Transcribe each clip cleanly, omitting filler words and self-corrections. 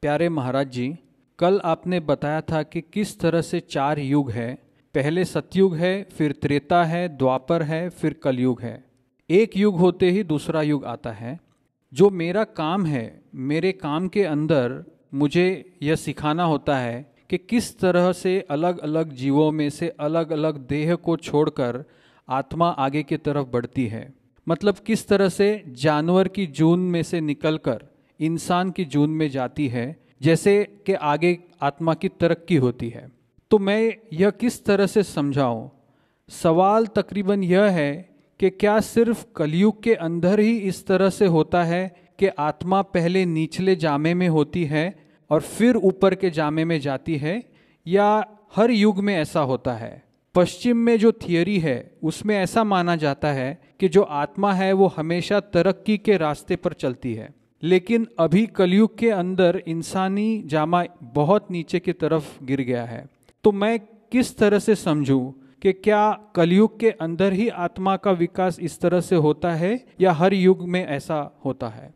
प्यारे महाराज जी, कल आपने बताया था कि किस तरह से 4 युग है। पहले सतयुग है, फिर त्रेता है, द्वापर है, फिर कलयुग है। एक युग होते ही दूसरा युग आता है। जो मेरा काम है, मेरे काम के अंदर मुझे यह सिखाना होता है कि किस तरह से अलग अलग जीवों में से अलग अलग देह को छोड़कर आत्मा आगे की तरफ बढ़ती है। मतलब किस तरह से जानवर की जून में से निकलकर इंसान की जून में जाती है, जैसे कि आगे आत्मा की तरक्की होती है। तो मैं यह किस तरह से समझाऊं? सवाल तकरीबन यह है कि क्या सिर्फ कलयुग के अंदर ही इस तरह से होता है कि आत्मा पहले निचले जामे में होती है और फिर ऊपर के जामे में जाती है, या हर युग में ऐसा होता है? पश्चिम में जो थियरी है उसमें ऐसा माना जाता है कि जो आत्मा है वो हमेशा तरक्की के रास्ते पर चलती है, लेकिन अभी कलयुग के अंदर इंसानी जामा बहुत नीचे की तरफ गिर गया है। तो मैं किस तरह से समझूं कि क्या कलयुग के अंदर ही आत्मा का विकास इस तरह से होता है या हर युग में ऐसा होता है?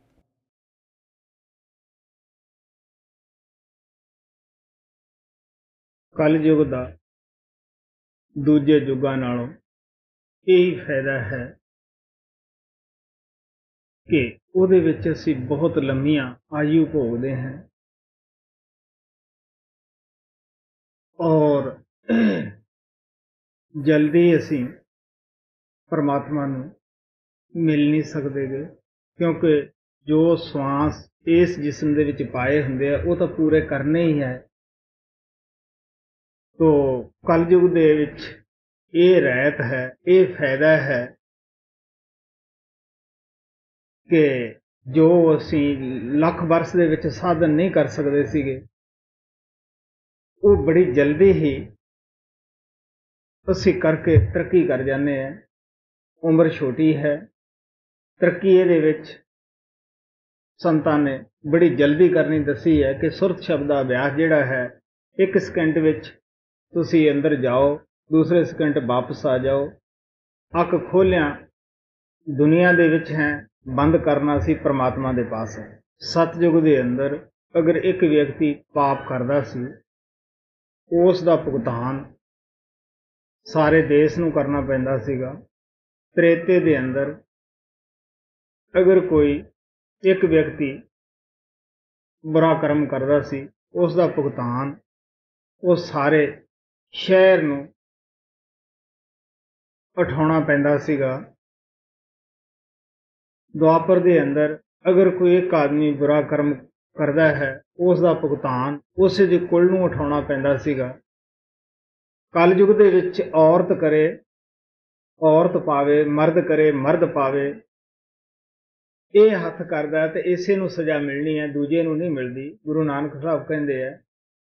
कलयुग का दूजे युगों नालों यही फायदा है कि ਉਹਦੇ ਵਿੱਚ ਅਸੀਂ बहुत लंबियां आयु भोगते हैं और जल्दी ਅਸੀਂ परमात्मा ਨੂੰ मिल नहीं सकते गे, क्योंकि जो श्वास इस जिस्म ਦੇ ਵਿੱਚ ਪਾਏ ਹੁੰਦੇ ਆ ਉਹ ਤਾਂ ਪੂਰੇ ਕਰਨੇ ਹੀ ਹੈ। तो कलयुग ਦੇ ਵਿੱਚ ਇਹ ਰਹਿਤ ਹੈ, ਇਹ ਫਾਇਦਾ ਹੈ कि जो ਅਸੀਂ ਲੱਖ वर्ष ਦੇ ਵਿੱਚ ਸਾਧਨ नहीं कर सकते ਸੀਗੇ, ਉਹ बड़ी जल्दी ही ਅਸੀਂ करके तरक्की कर जाते हैं। उम्र छोटी है, तरक्की ਇਹਦੇ ਵਿੱਚ संतां ने बड़ी जल्दी करनी दसी है कि सुरत शब्द का अभ्यास जिहड़ा है 1 सेकंड ਵਿੱਚ ਤੁਸੀਂ अंदर जाओ, दूसरे सेकंड वापस आ जाओ। अख खोलिया दुनिया ਦੇ ਵਿੱਚ है, बंद करना सी परमात्मा ਦੇ पास है। सतयुग ਦੇ अंदर अगर एक व्यक्ति पाप करदा सी, ਉਸ ਦਾ ਭੁਗਤਾਨ ਸਾਰੇ ਦੇਸ਼ ਨੂੰ ਕਰਨਾ ਪੈਂਦਾ ਸੀਗਾ। त्रेते ਦੇ अंदर अगर कोई एक व्यक्ति बुरा कर्म करदा सी, ਉਸ ਦਾ ਭੁਗਤਾਨ ਉਹ ਸਾਰੇ ਸ਼ਹਿਰ ਨੂੰ ਉਠਾਉਣਾ ਪੈਂਦਾ ਸੀਗਾ। द्वापर ਦੇ अंदर अगर कोई एक आदमी बुरा कर्म करता है, ਉਸ ਦਾ ਭੁਗਤਾਨ ਉਸੇ ਦੇ ਕੁੱਲ ਨੂੰ ਉਠਾਉਣਾ ਪੈਂਦਾ ਸੀਗਾ। कलयुग ਦੇ ਵਿੱਚ औरत करे औरत पावे, मर्द करे मर्द पावे, ਇਹ ਹੱਥ ਕਰਦਾ ਤੇ ਇਸੇ ਨੂੰ ਸਜ਼ਾ ਮਿਲਣੀ ਹੈ, ਦੂਜੇ ਨੂੰ ਨਹੀਂ ਮਿਲਦੀ। ਗੁਰੂ ਨਾਨਕ ਸਾਹਿਬ ਕਹਿੰਦੇ ਆ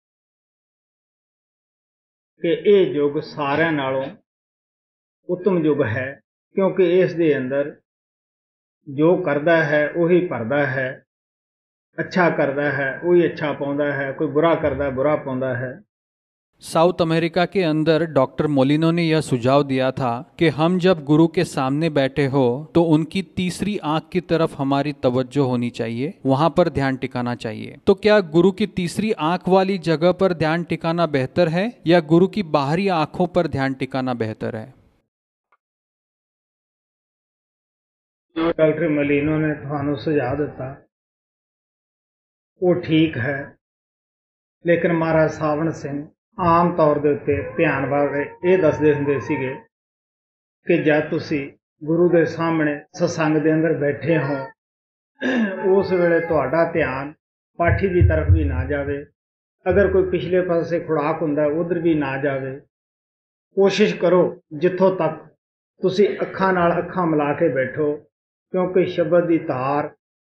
ਕਿ ਇਹ ਯੁੱਗ ਸਾਰਿਆਂ ਨਾਲੋਂ उत्तम युग है, क्योंकि इस दे अंदर जो करता है वही भरदा है, अच्छा करता है वही अच्छा पाउंदा है, कोई बुरा करता है बुरा पाउंदा है। साउथ अमेरिका के अंदर डॉक्टर मोलिनो ने यह सुझाव दिया था कि हम जब गुरु के सामने बैठे हो तो उनकी तीसरी आंख की तरफ हमारी तवज्जो होनी चाहिए, वहां पर ध्यान टिकाना चाहिए। तो क्या गुरु की तीसरी आंख वाली जगह पर ध्यान टिकाना बेहतर है या गुरु की बाहरी आंखों पर ध्यान टिकाना बेहतर है? जो डॉक्टर मोलिनो ने थानू सुझाव दिता वो ठीक है, लेकिन महाराज सावण सिंह आम तौर के उत्ते ध्यान बारे ये दसदे हुंदे सीगे कि जब तुसी गुरु के सामने सत्संग के अंदर बैठे हो, उस वेले तुहाडा ध्यान पाठी की तरफ भी ना जावे, अगर कोई पिछले पासे खुराक हुंदा उधर भी ना जावे। कोशिश करो जिथों तक तुसी अखां नाल अखां मिला के बैठो, क्योंकि शब्द की धार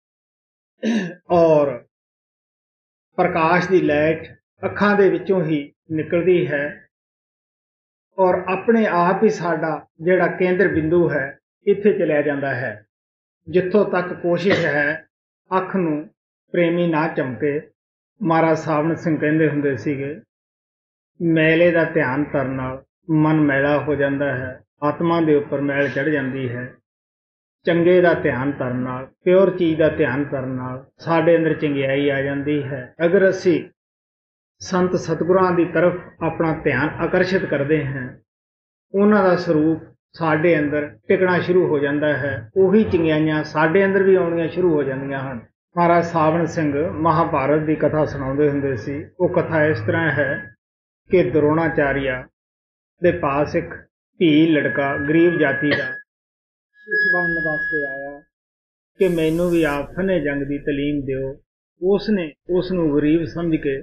और प्रकाश की लाइट अखां दे विचों ही निकलती है और अपने आप ही साडा जिहड़ा केंद्र बिंदु है इत्थे चलिया जांदा है। जिथों तक कोशिश है अख नूं प्रेमी ना चमके। महाराज सावण सिंह कहंदे हुंदे सीगे, मैले दा ध्यान करन नाल मन मैला हो जाता है, आत्मा के उपर मैल चढ़ जाती है। ਚੰਗੇ ਦਾ ਧਿਆਨ ਧਰਨ ਨਾਲ, ਪਿਓਰ ਚੀਜ਼ ਦਾ ਧਿਆਨ ਕਰਨ ਨਾਲ ਸਾਡੇ ਅੰਦਰ ਚੰਗਿਆਈ ਆ ਜਾਂਦੀ ਹੈ। ਅਗਰ ਅਸੀਂ ਸੰਤ ਸਤਿਗੁਰਾਂ ਦੀ ਤਰਫ ਆਪਣਾ ਧਿਆਨ ਆਕਰਸ਼ਿਤ ਕਰਦੇ ਹਾਂ, ਉਹਨਾਂ ਦਾ ਸਰੂਪ ਸਾਡੇ ਅੰਦਰ ਟਿਕਣਾ ਸ਼ੁਰੂ ਹੋ ਜਾਂਦਾ ਹੈ। ਉਹੀ ਚੰਗਿਆਈਆਂ ਸਾਡੇ ਅੰਦਰ ਵੀ ਆਉਣੀਆਂ ਸ਼ੁਰੂ ਹੋ ਜਾਂਦੀਆਂ ਹਨ। ਮਹਾਰਾਜ ਸਾਵਣ ਸਿੰਘ ਮਹਾਭਾਰਤ ਦੀ ਕਥਾ ਸੁਣਾਉਂਦੇ ਹੁੰਦੇ ਸੀ। ਉਹ ਕਥਾ ਇਸ ਤਰ੍ਹਾਂ ਹੈ ਕਿ ਦਰੋਣਾਚਾਰੀਆ ਦੇ ਪਾਸ ਇੱਕ ਧੀ ਲੜਕਾ ਗਰੀਬ ਜਾਤੀ ਦਾ ਇਸ ਬਣਨ ਵਾਸਤੇ ਆਇਆ ਕਿ ਮੈਨੂੰ ਵੀ ਆਪ ਫਨੇ ਜੰਗ ਦੀ ਤਾਲੀਮ ਦਿਓ। ਉਸਨੇ ਉਸ ਨੂੰ ਗਰੀਬ ਸਮਝ ਕੇ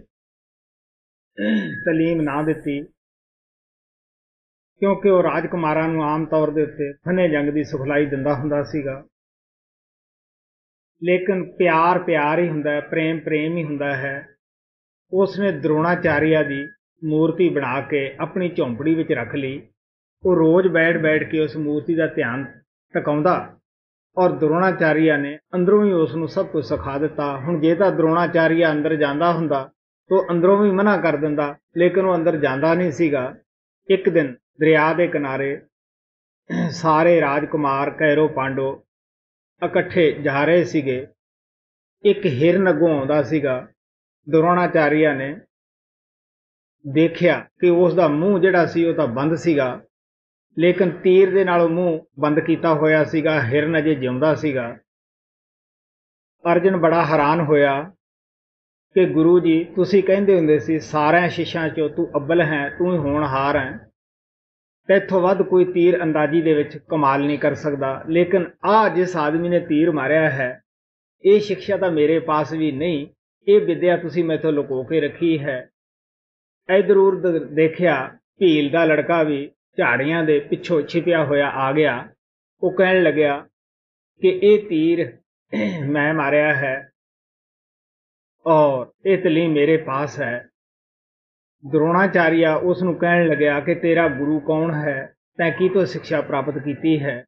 ਤਾਲੀਮ ਨਾ ਦਿੱਤੀ, ਕਿਉਂਕਿ ਉਹ ਰਾਜਕੁਮਾਰਾਂ ਨੂੰ ਆਮ ਤੌਰ ਦੇ ਉੱਤੇ ਫਨੇ ਜੰਗ ਦੀ ਸਿਖਲਾਈ ਦਿੰਦਾ ਹੁੰਦਾ ਸੀਗਾ। ਲੇਕਿਨ ਪਿਆਰ ਪਿਆਰ ਹੀ ਹੁੰਦਾ ਹੈ, ਪ੍ਰੇਮ ਪ੍ਰੇਮ ਹੀ ਹੁੰਦਾ ਹੈ। ਉਸਨੇ ਦਰੋਣਾਚਾਰੀਆ ਦੀ ਮੂਰਤੀ ਬਣਾ ਕੇ ਆਪਣੀ ਝੌਂਪੜੀ ਵਿੱਚ ਰੱਖ ਲਈ। ਉਹ ਰੋਜ਼ ਬੈਠ ਕੇ ਉਸ ਮੂਰਤੀ ਦਾ ਧਿਆਨ ਟਿਕਾਉਂਦਾ ਔਰ ਦਰੋਣਾਚਾਰੀਆ ਨੇ ਅੰਦਰੋਂ ਹੀ ਉਸ ਨੂੰ ਸਭ ਕੁਝ ਸਿਖਾ ਦਿੱਤਾ। ਹੁਣ ਜੇ ਤਾਂ ਦਰੋਣਾਚਾਰੀਆ ਅੰਦਰ ਜਾਂਦਾ ਹੁੰਦਾ ਤਾਂ ਅੰਦਰੋਂ ਵੀ ਮਨਾ ਕਰ ਦਿੰਦਾ, ਲੇਕਿਨ ਉਹ ਅੰਦਰ ਜਾਂਦਾ ਨਹੀਂ ਸੀਗਾ। ਇੱਕ ਦਿਨ ਦਰਿਆ ਦੇ ਕਿਨਾਰੇ ਸਾਰੇ ਰਾਜਕੁਮਾਰ ਕੈਰੋ ਪਾਂਡੋ ਇਕੱਠੇ ਜਾ ਰਹੇ ਸੀਗੇ। ਇੱਕ ਹਿਰਨ ਅੱਗੋਂ ਆਉਂਦਾ ਸੀਗਾ। ਦਰੋਣਾਚਾਰੀਆ ਨੇ ਦੇਖਿਆ ਕਿ ਉਸ ਦਾ ਮੂੰਹ ਜਿਹੜਾ ਸੀ ਉਹ ਤਾਂ ਬੰਦ ਸੀਗਾ, ਲੇਕਿਨ ਤੀਰ ਦੇ ਨਾਲ ਮੂੰਹ ਬੰਦ ਕੀਤਾ ਹੋਇਆ ਸੀਗਾ। ਹਿਰਨ ਅਜੇ ਜਿਉਂਦਾ ਸੀਗਾ। ਅਰਜਨ ਬੜਾ ਹੈਰਾਨ ਹੋਇਆ ਕਿ ਗੁਰੂ ਜੀ, ਤੁਸੀਂ ਕਹਿੰਦੇ ਹੁੰਦੇ ਸੀ ਸਾਰਿਆਂ ਸ਼ਿਸ਼ਾਂ 'ਚੋਂ ਤੂੰ ਅੱਵਲ ਹੈ, ਤੂੰ ਹੀ ਹੋਣਹਾਰ ਹੈ, ਤੇ ਇੱਥੋਂ ਵੱਧ ਕੋਈ ਤੀਰ ਅੰਦਾਜ਼ੀ ਦੇ ਵਿੱਚ ਕਮਾਲ ਨਹੀਂ ਕਰ ਸਕਦਾ। ਲੇਕਿਨ ਜਿਸ ਆਦਮੀ ਨੇ ਤੀਰ ਮਾਰਿਆ ਹੈ, ਇਹ ਸਿੱਖਿਆ ਤਾਂ ਮੇਰੇ ਪਾਸ ਵੀ ਨਹੀਂ, ਇਹ ਵਿਦਿਆ ਤੁਸੀਂ ਮੈਥੋਂ ਲੁਕੋ ਕੇ ਰੱਖੀ ਹੈ। ਇੱਧਰ ਉੱਧਰ ਦੇਖਿਆ, ਭੀਲ ਦਾ ਲੜਕਾ ਵੀ ਝਾੜੀਆਂ ਦੇ ਪਿੱਛੋਂ ਛਿਪਿਆ ਹੋਇਆ ਆ ਗਿਆ। ਉਹ ਕਹਿਣ ਲੱਗਿਆ ਕਿ ਇਹ ਤੀਰ ਮੈਂ ਮਾਰਿਆ ਹੈ ਔਰ ਇਹ ਤਾਲੀਮ ਮੇਰੇ ਪਾਸ ਹੈ। ਦਰੋਣਾਚਾਰੀਆ ਉਸ ਨੂੰ ਕਹਿਣ ਲੱਗਿਆ ਕਿ ਤੇਰਾ ਗੁਰੂ ਕੌਣ ਹੈ, ਤੈਂ ਕੀ ਤੋਂ ਸਿੱਖਿਆ ਪ੍ਰਾਪਤ ਕੀਤੀ ਹੈ।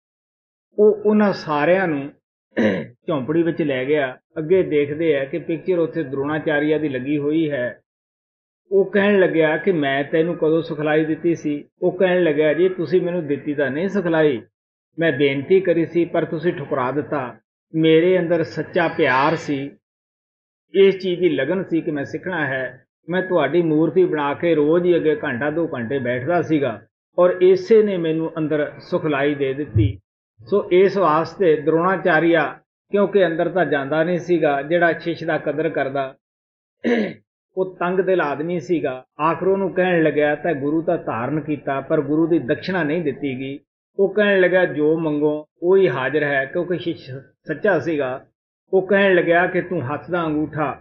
ਉਹ ਉਹਨਾਂ ਸਾਰਿਆਂ ਨੂੰ ਝੌਂਪੜੀ ਵਿੱਚ ਲੈ ਗਿਆ। ਅੱਗੇ ਦੇਖਦੇ ਆ ਕਿ ਪਿਕਚਰ ਉੱਥੇ ਦਰੋਣਾਚਾਰੀਆ ਦੀ ਲੱਗੀ ਹੋਈ ਹੈ। ਉਹ ਕਹਿਣ ਲੱਗਿਆ ਕਿ ਮੈਂ ਤੈਨੂੰ ਕਦੋਂ ਸਿਖਲਾਈ ਦਿੱਤੀ ਸੀ। ਉਹ ਕਹਿਣ ਲੱਗਿਆ ਜੀ ਤੁਸੀਂ ਮੈਨੂੰ ਦਿੱਤੀ ਤਾਂ ਨਹੀਂ ਸਿਖਲਾਈ, ਮੈਂ ਬੇਨਤੀ ਕਰੀ ਸੀ ਪਰ ਤੁਸੀਂ ਠੁਕਰਾ ਦਿੱਤਾ। ਮੇਰੇ ਅੰਦਰ ਸੱਚਾ ਪਿਆਰ ਸੀ, ਇਸ ਚੀਜ਼ ਦੀ ਲਗਨ ਸੀ ਕਿ ਮੈਂ ਸਿੱਖਣਾ ਹੈ। ਮੈਂ ਤੁਹਾਡੀ ਮੂਰਤੀ ਬਣਾ ਕੇ ਰੋਜ਼ ਹੀ ਅੱਗੇ ਘੰਟਾ 2 ਘੰਟੇ ਬੈਠਦਾ ਸੀਗਾ ਔਰ ਇਸੇ ਨੇ ਮੈਨੂੰ ਅੰਦਰ ਸਿਖਲਾਈ ਦੇ ਦਿੱਤੀ। ਸੋ ਇਸ ਵਾਸਤੇ ਦਰੋਣਾਚਾਰੀਆ ਕਿਉਂਕਿ ਅੰਦਰ ਤਾਂ ਜਾਂਦਾ ਨਹੀਂ ਸੀਗਾ, ਜਿਹੜਾ ਸ਼ਿਸ਼ ਦਾ ਕਦਰ ਕਰਦਾ, ਉਹ ਤੰਗ ਦਿਲ ਆਦਮੀ ਸੀਗਾ। ਆਖਰ ਉਹਨੂੰ ਕਹਿਣ ਲੱਗਿਆ ਤਾਂ ਗੁਰੂ ਤਾਂ ਧਾਰਨ ਕੀਤਾ ਪਰ ਗੁਰੂ ਦੀ ਦਕਸ਼ਣਾ ਨਹੀਂ ਦਿੱਤੀ ਗਈ। ਉਹ ਕਹਿਣ ਲੱਗਿਆ ਜੋ ਮੰਗੋ ਉਹ ਹੀ ਹਾਜ਼ਰ ਹੈ, ਕਿਉਂਕਿ ਸ਼ਿਸ਼ ਸੱਚਾ ਸੀਗਾ। ਉਹ ਕਹਿਣ ਲੱਗਿਆ ਕਿ ਤੂੰ ਹੱਥ ਦਾ ਅੰਗੂਠਾ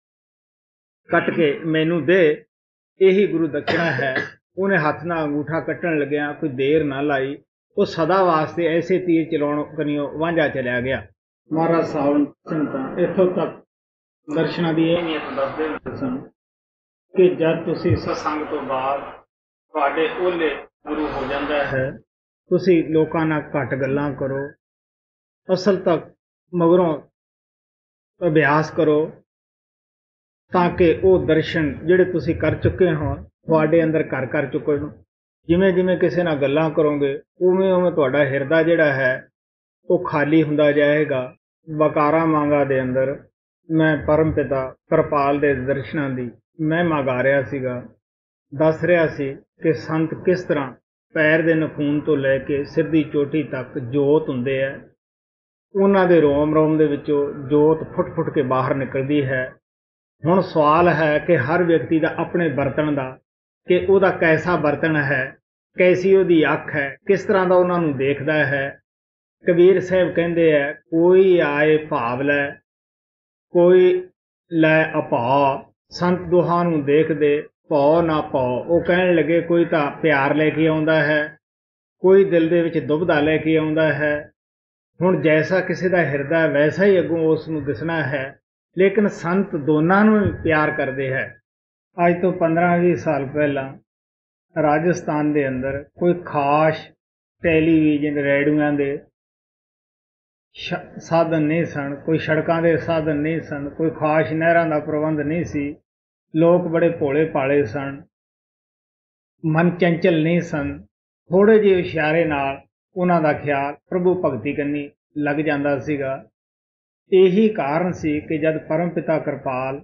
ਕੱਟ ਕੇ ਮੈਨੂੰ ਦੇ, ਇਹੀ ਗੁਰੂ ਦਕਸ਼ਣਾ ਹੈ। ਉਹਨੇ ਹੱਥ ਨਾਲ ਅੰਗੂਠਾ ਕੱਟਣ ਲੱਗਿਆ, ਕੋਈ ਦੇਰ ਨਾ ਲਾਈ, ਉਹ ਸਦਾ ਵਾਸਤੇ ਐਸੇ ਤੀਰ ਚਲਾਉਣ ਕਨੀਓ ਵਾਂਝਾ ਚਲਿਆ ਗਿਆ। ਮਹਾਰਾਜ ਸਾਵਣ ਸਿੰਘ ਤਾਂ ਇੱਥੋਂ ਤੱਕ ਦਰਸ਼ਨਾਂ ਦੀ ਅਹਿਮੀਅਤ ਦੱਸਦੇ ਹੁੰਦੇ ਸਨ ਕਿ ਜਦ ਤੁਸੀਂ ਸਤਸੰਗ ਤੋਂ ਬਾਅਦ ਤੁਹਾਡੇ ਓਲੇ ਗੁਰੂ ਹੋ ਜਾਂਦਾ ਹੈ, ਤੁਸੀਂ ਲੋਕਾਂ ਨਾਲ ਘੱਟ ਗੱਲਾਂ ਕਰੋ, ਅਸਲ ਤੱਕ ਮਗਰੋਂ ਅਭਿਆਸ ਕਰੋ, ਤਾਂ ਕਿ ਉਹ ਦਰਸ਼ਨ ਜਿਹੜੇ ਤੁਸੀਂ ਕਰ ਚੁੱਕੇ ਹੋ ਤੁਹਾਡੇ ਅੰਦਰ ਘਰ ਕਰ ਚੁੱਕੇ ਹੋ। ਜਿਵੇਂ ਜਿਵੇਂ ਕਿਸੇ ਨਾਲ ਗੱਲਾਂ ਕਰੋਗੇ ਉਵੇਂ ਉਵੇਂ ਤੁਹਾਡਾ ਹਿਰਦਾ ਜਿਹੜਾ ਹੈ ਉਹ ਖਾਲੀ ਹੁੰਦਾ ਜਾਏਗਾ। ਵਕਾਰਾਂ ਵਾਂਗਾ ਦੇ ਅੰਦਰ ਮੈਂ ਪਰਮ ਪਿਤਾ ਕਿਰਪਾਲ ਦੇ ਦਰਸ਼ਨਾਂ ਦੀ ਮਹਿਮਾ ਗਾ ਰਿਹਾ ਸੀਗਾ। ਦੱਸ ਰਿਹਾ ਸੀ ਕਿ ਸੰਤ ਕਿਸ ਤਰ੍ਹਾਂ ਪੈਰ ਦੇ ਨਖੂਨ ਤੋਂ ਲੈ ਕੇ ਸਿਰ ਦੀ ਚੋਟੀ ਤੱਕ ਜੋਤ ਹੁੰਦੇ ਹੈ, ਉਹਨਾਂ ਦੇ ਰੋਮ ਰੋਮ ਦੇ ਵਿੱਚੋਂ ਜੋਤ ਫੁੱਟ ਫੁੱਟ ਕੇ ਬਾਹਰ ਨਿਕਲਦੀ ਹੈ। ਹੁਣ ਸਵਾਲ ਹੈ ਕਿ ਹਰ ਵਿਅਕਤੀ ਦਾ ਆਪਣੇ ਬਰਤਨ ਦਾ, ਕਿ ਉਹਦਾ ਕੈਸਾ ਬਰਤਨ ਹੈ, ਕੈਸੀ ਉਹਦੀ ਅੱਖ ਹੈ, ਕਿਸ ਤਰ੍ਹਾਂ ਦਾ ਉਹਨਾਂ ਨੂੰ ਦੇਖਦਾ ਹੈ। ਕਬੀਰ ਸਾਹਿਬ ਕਹਿੰਦੇ ਹੈ, ਕੋਈ ਆਏ ਭਾਵ ਲੈ, ਕੋਈ ਲੈ ਅਭਾਉ, ਸੰਤ ਦੋਹਾਂ ਨੂੰ ਦੇਖਦੇ ਭਉ ਨਾ ਭਉ। ਉਹ ਕਹਿਣ ਲੱਗੇ ਕੋਈ ਤਾਂ ਪਿਆਰ ਲੈ ਕੇ ਆਉਂਦਾ ਹੈ, ਕੋਈ ਦਿਲ ਦੇ ਵਿੱਚ ਦੁਬਦਾ ਲੈ ਕੇ ਆਉਂਦਾ ਹੈ। ਹੁਣ ਜੈਸਾ ਕਿਸੇ ਦਾ ਹਿਰਦਾ ਵੈਸਾ ਹੀ ਅੱਗੋਂ ਉਸ ਨੂੰ ਦਿਸਣਾ ਹੈ, ਲੇਕਿਨ ਸੰਤ ਦੋਨਾਂ ਨੂੰ ਪਿਆਰ ਕਰਦੇ ਹੈ। ਅੱਜ ਤੋਂ 15-20 ਸਾਲ ਪਹਿਲਾਂ ਰਾਜਸਥਾਨ ਦੇ ਅੰਦਰ ਕੋਈ ਖਾਸ ਟੈਲੀਵਿਜ਼ਨ ਰੇਡੀਓਆਂ ਦੇ ਸਾਧਨ ਨਹੀਂ ਸਨ, ਕੋਈ ਸੜਕਾਂ ਦੇ ਸਾਧਨ ਨਹੀਂ ਸਨ, ਕੋਈ ਖਾਸ ਨਹਿਰਾਂ ਦਾ ਪ੍ਰਬੰਧ ਨਹੀਂ ਸੀ। ਲੋਕ ਬੜੇ ਭੋਲੇ ਭਾਲੇ ਸਨ, ਮਨ ਚੰਚਲ ਨਹੀਂ ਸਨ। ਥੋੜ੍ਹੇ ਜਿਹੇ ਇਸ਼ਾਰੇ ਨਾਲ ਉਹਨਾਂ ਦਾ ਖਿਆਲ ਪ੍ਰਭੂ ਭਗਤੀ ਕੰਨੀ ਲੱਗ ਜਾਂਦਾ ਸੀਗਾ। ਇਹੀ ਕਾਰਨ ਸੀ ਕਿ ਜਦ ਪਰਮ ਪਿਤਾ ਕਿਰਪਾਲ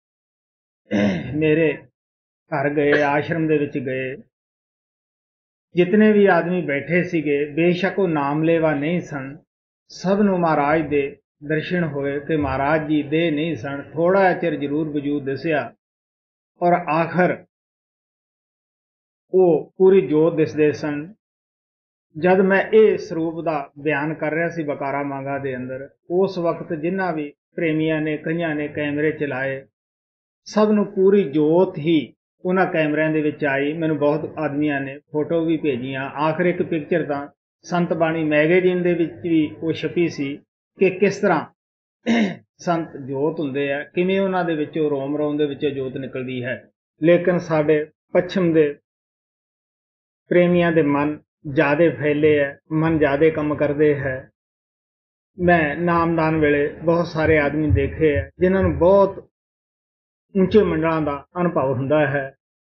ਮੇਰੇ ਘਰ ਗਏ, ਆਸ਼ਰਮ ਦੇ ਵਿੱਚ ਗਏ, ਜਿਤਨੇ ਵੀ ਆਦਮੀ ਬੈਠੇ ਸੀਗੇ, ਬੇਸ਼ੱਕ ਉਹ ਨਾਮਲੇਵਾ ਨਹੀਂ ਸਨ, ਸਭ ਨੂੰ ਮਹਾਰਾਜ ਦੇ ਦਰਸ਼ਨ ਹੋਏ ਕਿ ਮਹਾਰਾਜ ਜੀ ਦੇ ਨਹੀਂ ਸਨ, ਥੋੜਾ ਚਿਰ ਜ਼ਰੂਰ ਵਜੂਦ ਦਿਸਿਆ ਔਰ ਆਖਰ ਉਹ ਪੂਰੀ ਜੋਤ ਦਿਸਦੇ ਸਨ। ਜਦ ਮੈਂ ਇਹ ਸਰੂਪ ਦਾ ਬਿਆਨ ਕਰ ਰਿਹਾ ਸੀ ਬਕਾਰਾ ਮਾਂਗਾ ਦੇ ਅੰਦਰ, ਉਸ ਵਕਤ ਜਿਨ੍ਹਾਂ ਵੀ ਪ੍ਰੇਮੀਆਂ ਨੇ, ਕਈਆਂ ਨੇ ਕੈਮਰੇ ਚਲਾਏ, ਸਭ ਨੂੰ ਪੂਰੀ ਜੋਤ ਹੀ ਉਹਨਾਂ ਕੈਮਰਿਆਂ ਦੇ ਵਿੱਚ ਆਈ। ਮੈਨੂੰ ਬਹੁਤ ਆਦਮੀਆਂ ਨੇ ਫੋਟੋ ਵੀ ਭੇਜੀਆਂ। ਆਖਰ ਇੱਕ ਪਿਕਚਰ ਤਾਂ ਸੰਤ ਬਾਣੀ ਮੈਗਜ਼ੀਨ ਦੇ ਵਿੱਚ ਵੀ ਉਹ ਛਪੀ ਸੀ ਕਿ ਕਿਸ ਤਰ੍ਹਾਂ ਸੰਤ ਜੋਤ ਹੁੰਦੇ ਆ, ਕਿਵੇਂ ਉਹਨਾਂ ਦੇ ਵਿੱਚੋਂ ਰੋਮ ਰੋਮ ਦੇ ਵਿੱਚੋਂ ਜੋਤ ਨਿਕਲਦੀ ਹੈ। ਲੇਕਿਨ ਸਾਡੇ ਪੱਛਮ ਦੇ ਪ੍ਰੇਮੀਆਂ ਦੇ ਮਨ ਜ਼ਿਆਦੇ ਫੈਲੇ ਹੈ, ਮਨ ਜ਼ਿਆਦੇ ਕੰਮ ਕਰਦੇ ਹੈ। ਮੈਂ ਨਾਮਦਾਨ ਵੇਲੇ ਬਹੁਤ ਸਾਰੇ ਆਦਮੀ ਦੇਖੇ ਹੈ ਜਿਨ੍ਹਾਂ ਨੂੰ ਬਹੁਤ ਉੱਚੇ ਮੰਡਲਾਂ ਦਾ ਅਨੁਭਵ ਹੁੰਦਾ ਹੈ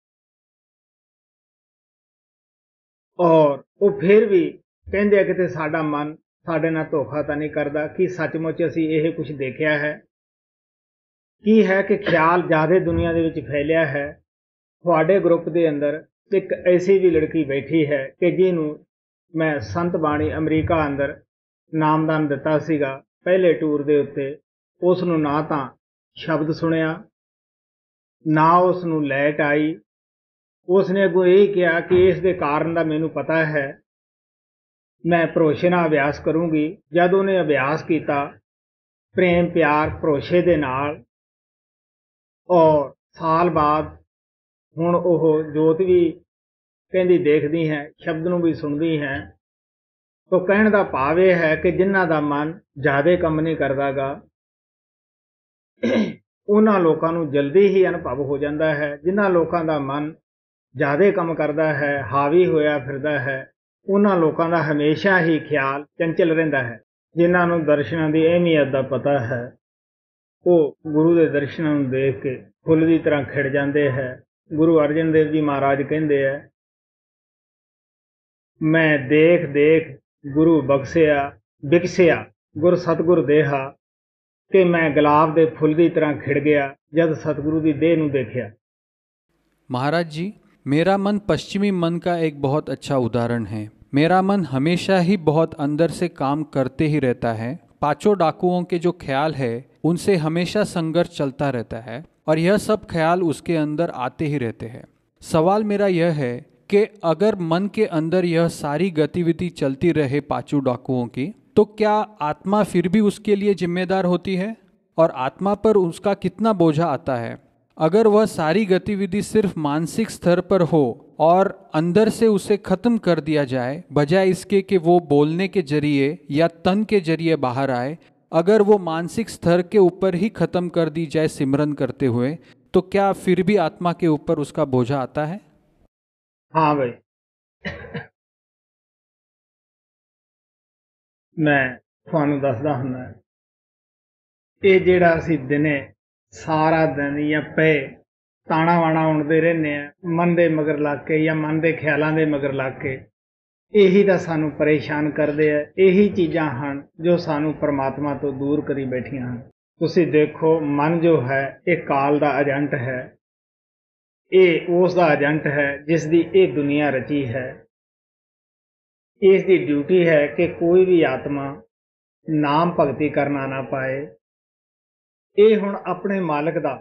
ਔਰ ਉਹ ਫਿਰ ਵੀ ਕਹਿੰਦੇ ਆ ਕਿਤੇ ਸਾਡਾ ਮਨ ਸਾਡੇ ਨਾਲ ਧੋਖਾ ਤਾਂ ਨਹੀਂ ਕਰਦਾ, ਕਿ ਸੱਚਮੁੱਚ ਅਸੀਂ ਇਹ ਕੁਝ ਦੇਖਿਆ ਹੈ। ਕੀ ਹੈ ਕਿ ਖਿਆਲ ਜ਼ਿਆਦਾ ਦੁਨੀਆ ਦੇ ਵਿੱਚ ਫੈਲਿਆ ਹੈ। ਤੁਹਾਡੇ ਗਰੁੱਪ ਦੇ ਅੰਦਰ ਇੱਕ ਐਸੀ ਵੀ ਲੜਕੀ ਬੈਠੀ ਹੈ ਕਿ ਜਿਹਨੂੰ ਮੈਂ ਸੰਤ ਬਾਣੀ ਅਮਰੀਕਾ ਅੰਦਰ ਨਾਮਦਾਨ ਦਿੱਤਾ ਸੀਗਾ ਪਹਿਲੇ ਟੂਰ ਦੇ ਉੱਤੇ। ਉਸ ਨੂੰ ਨਾ ਤਾਂ ਸ਼ਬਦ ਸੁਣਿਆ, ਨਾ ਉਸ ਨੂੰ ਲੈਟ ਆਈ। ਉਸ ਨੇ ਅੱਗੋਂ ਇਹ ਕਿਹਾ ਕਿ ਇਸ ਦੇ ਕਾਰਨ ਦਾ ਮੈਨੂੰ ਪਤਾ ਹੈ, ਮੈਂ ਭਰੋਸੇ ਨਾਲ ਅਭਿਆਸ ਕਰੂੰਗੀ। ਜਦ ਉਹਨੇ ਅਭਿਆਸ ਕੀਤਾ ਪ੍ਰੇਮ ਪਿਆਰ ਭਰੋਸੇ ਦੇ ਨਾਲ, ਔਰ ਸਾਲ ਬਾਅਦ ਹੁਣ ਉਹ ਜੋਤ ਵੀ ਕਹਿੰਦੀ ਦੇਖਦੀ ਹੈ, ਸ਼ਬਦ ਨੂੰ ਵੀ ਸੁਣਦੀ ਹੈ। ਤਾਂ ਕਹਿਣ ਦਾ ਭਾਵ ਇਹ ਹੈ ਕਿ ਜਿਨ੍ਹਾਂ ਦਾ ਮਨ ਜ਼ਿਆਦਾ ਕੰਮ ਨਹੀਂ ਕਰਦਾ ਗਾ, ਉਹਨਾਂ ਲੋਕਾਂ ਨੂੰ ਜਲਦੀ ਹੀ ਅਨੁਭਵ ਹੋ ਜਾਂਦਾ ਹੈ। ਜਿਨ੍ਹਾਂ ਲੋਕਾਂ ਦਾ ਮਨ ਜ਼ਿਆਦਾ ਕੰਮ ਕਰਦਾ ਹੈ, ਹਾਵੀ ਹੋਇਆ ਫਿਰਦਾ ਹੈ, ਉਹਨਾਂ ਲੋਕਾਂ ਦਾ ਹਮੇਸ਼ਾ ਹੀ ਖਿਆਲ ਚੰਚਲ ਰਹਿੰਦਾ ਹੈ। ਜਿਨ੍ਹਾਂ ਨੂੰ ਦਰਸ਼ਨਾਂ ਦੀ ਅਹਿਮੀਅਤ ਦਾ ਪਤਾ ਹੈ, ਉਹ ਗੁਰੂ ਦੇ ਦਰਸ਼ਨਾਂ ਨੂੰ ਦੇਖ ਕੇ ਫੁੱਲ ਦੀ ਤਰ੍ਹਾਂ ਖਿੜ ਜਾਂਦੇ ਹੈ। ਗੁਰੂ ਅਰਜਨ ਦੇਵ ਜੀ ਮਹਾਰਾਜ ਕਹਿੰਦੇ ਹੈ, ਮੈਂ ਦੇਖ ਦੇਖ ਗੁਰੂ ਬਖਸ਼ਿਆ ਬਿਕਸਿਆ ਗੁਰ ਸਤਿਗੁਰ ਦੇਹਾ, ਕਿ मैं गुलाब के फुल की तरह खिड़ गया जब सतगुरु की देह नूं देखिया। महाराज जी, मेरा मन पश्चिमी मन का एक बहुत अच्छा उदाहरण है। मेरा मन हमेशा ही बहुत अंदर से काम करते ही रहता है। पांचों डाकुओं के जो ख्याल है उनसे हमेशा संघर्ष चलता रहता है और यह सब ख्याल उसके अंदर आते ही रहते हैं। सवाल मेरा यह है कि अगर मन के अंदर यह सारी गतिविधि चलती रहे पांचों डाकुओं की, तो क्या आत्मा फिर भी उसके लिए जिम्मेदार होती है और आत्मा पर उसका कितना बोझा आता है? अगर वह सारी गतिविधि सिर्फ मानसिक स्तर पर हो और अंदर से उसे खत्म कर दिया जाए, बजाय इसके कि वो बोलने के जरिए या तन के जरिए बाहर आए, अगर वो मानसिक स्तर के ऊपर ही खत्म कर दी जाए सिमरन करते हुए, तो क्या फिर भी आत्मा के ऊपर उसका बोझा आता है? हाँ भाई, मैं ਤੁਹਾਨੂੰ ਦੱਸਦਾ ਹੁੰਦਾ, ਇਹ ਜਿਹੜਾ ਅਸੀਂ ਦਿਨੇ ਸਾਰਾ ਦਿਨ ਜਾਂ ਪਏ ਤਾਣਾ ਵਾਣਾ ਉਣਦੇ ਰਹਿੰਦੇ ਆ ਮਨ ਦੇ ਮਗਰ ਲੱਗ ਕੇ ਜਾਂ ਮਨ ਦੇ ਖਿਆਲਾਂ ਦੇ ਮਗਰ ਲੱਗ ਕੇ, ਇਹੀ ਤਾਂ ਸਾਨੂੰ ਪਰੇਸ਼ਾਨ ਕਰਦੇ ਆ। ਇਹੀ ਚੀਜ਼ਾਂ ਹਨ ਜੋ ਸਾਨੂੰ ਪਰਮਾਤਮਾ ਤੋਂ ਦੂਰ ਕਰੀ ਬੈਠੀਆਂ ਹਨ। ਤੁਸੀਂ ਦੇਖੋ, ਮਨ ਜੋ ਹੈ ਇਹ ਕਾਲ ਦਾ ਏਜੰਟ ਹੈ। ਇਹ ਉਸ ਦਾ ਏਜੰਟ ਹੈ ਜਿਸ ਦੀ ਇਹ ਦੁਨੀਆ ਰਚੀ ਹੈ। ਇਸ ਦੀ ਡਿਊਟੀ ਹੈ ਕਿ ਕੋਈ ਵੀ ਆਤਮਾ ਨਾਮ ਭਗਤੀ ਕਰਨਾ ਨਾ ਪਾਏ। ਇਹ ਹੁਣ ਆਪਣੇ ਮਾਲਕ ਦਾ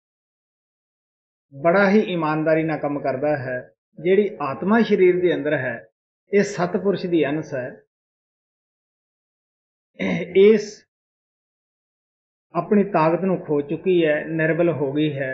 ਬੜਾ ਹੀ ਇਮਾਨਦਾਰੀ ਨਾਲ ਕੰਮ ਕਰਦਾ ਹੈ। ਜਿਹੜੀ ਆਤਮਾ ਸਰੀਰ ਦੇ ਅੰਦਰ ਹੈ, ਇਹ ਸਤਿਪੁਰਸ਼ ਦੀ ਅੰਸ਼ ਹੈ। ਇਸ ਆਪਣੀ ਤਾਕਤ ਨੂੰ ਖੋ ਚੁੱਕੀ ਹੈ, ਨਿਰਬਲ ਹੋ ਗਈ ਹੈ।